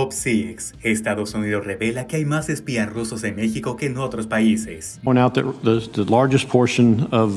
Top 6. Estados Unidos revela que hay más espías rusos en México que en otros países. Point out that the largest portion of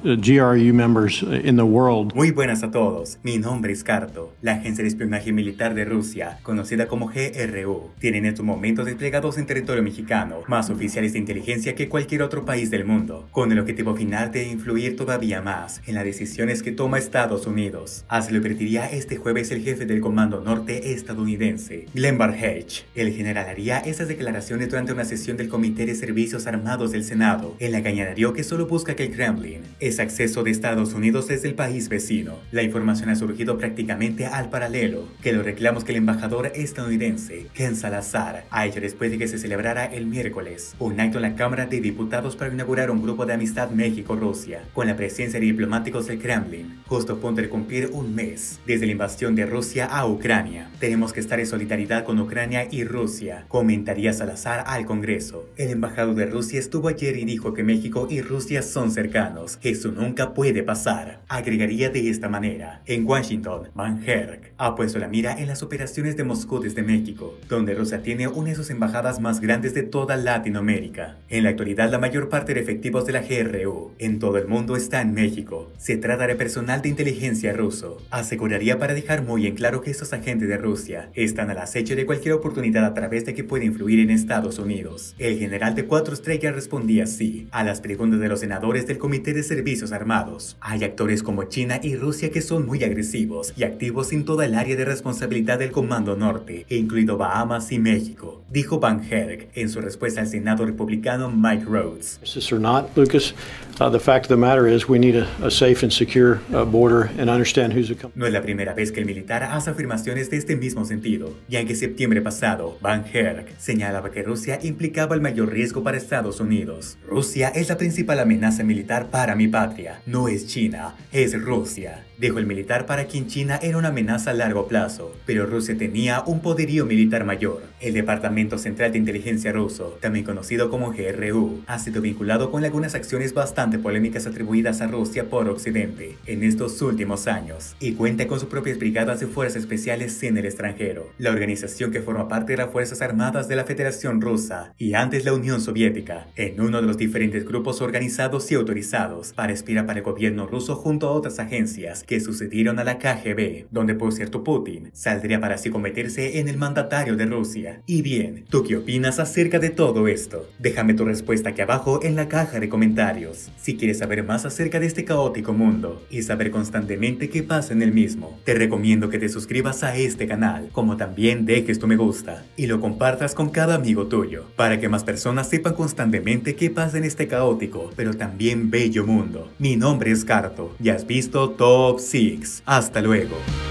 GRU members in the world. Muy buenas a todos. Mi nombre es Carto. La agencia de espionaje militar de Rusia, conocida como GRU, tiene en estos momentos desplegados en territorio mexicano más oficiales de inteligencia que cualquier otro país del mundo, con el objetivo final de influir todavía más en las decisiones que toma Estados Unidos. Así lo advertiría este jueves el jefe del Comando Norte estadounidense, Glenn Barhage. El general haría esas declaraciones durante una sesión del Comité de Servicios Armados del Senado, en la que añadió que solo busca que el Kremlin es acceso de Estados Unidos desde el país vecino. La información ha surgido prácticamente al paralelo que los reclamos que el embajador estadounidense Ken Salazar ha hecho después de que se celebrara el miércoles un acto en la Cámara de Diputados para inaugurar un grupo de amistad México-Rusia, con la presencia de diplomáticos del Kremlin, justo a punto de cumplir un mes desde la invasión de Rusia a Ucrania. Tenemos que estar en solidaridad con Ucrania y Rusia, comentaría Salazar al Congreso. El embajador de Rusia estuvo ayer y dijo que México y Rusia son cercanos. Eso nunca puede pasar. Agregaría de esta manera. En Washington, Van Herk ha puesto la mira en las operaciones de Moscú desde México, donde Rusia tiene una de sus embajadas más grandes de toda Latinoamérica. En la actualidad, la mayor parte de efectivos de la GRU en todo el mundo está en México. Se trata de personal de inteligencia ruso. Aseguraría para dejar muy en claro que estos agentes de Rusia están al acecho de cualquier oportunidad a través de que puede influir en Estados Unidos. El general de 4 estrellas respondía así a las preguntas de los senadores del Comité de Servicios Armados. Hay actores como China y Rusia que son muy agresivos y activos en toda el área de responsabilidad del Comando Norte, incluido Bahamas y México, dijo Van Herk en su respuesta al senado republicano Mike Rhodes. Or not, Lucas, the fact of the matter is we need a safe and secure border and understand who's coming. No es la primera vez que el militar hace afirmaciones de este mismo sentido, ya que en septiembre pasado, Van Herk señalaba que Rusia implicaba el mayor riesgo para Estados Unidos. Rusia es la principal amenaza militar para mi patria. No es China, es Rusia, dijo el militar, para quien China era una amenaza a largo plazo, pero Rusia tenía un poderío militar mayor. El Departamento Central de Inteligencia ruso, también conocido como GRU, ha sido vinculado con algunas acciones bastante polémicas atribuidas a Rusia por Occidente en estos últimos años, y cuenta con sus propias brigadas de fuerzas especiales en el extranjero. La organización, que forma parte de las Fuerzas Armadas de la Federación Rusa y antes la Unión Soviética, en uno de los diferentes grupos organizados y autorizados para espiar para el gobierno ruso junto a otras agencias que sucedieron a la KGB, donde por cierto Putin saldría para así convertirse en el mandatario de Rusia. Y bien, ¿tú qué opinas acerca de todo esto? Déjame tu respuesta aquí abajo en la caja de comentarios. Si quieres saber más acerca de este caótico mundo y saber constantemente qué pasa en el mismo, te recomiendo que te suscribas a este canal, como también dejes tu me gusta y lo compartas con cada amigo tuyo, para que más personas sepan constantemente qué pasa en este caótico, pero también bello mundo. Mi nombre es Carto y has visto Top 6. Hasta luego.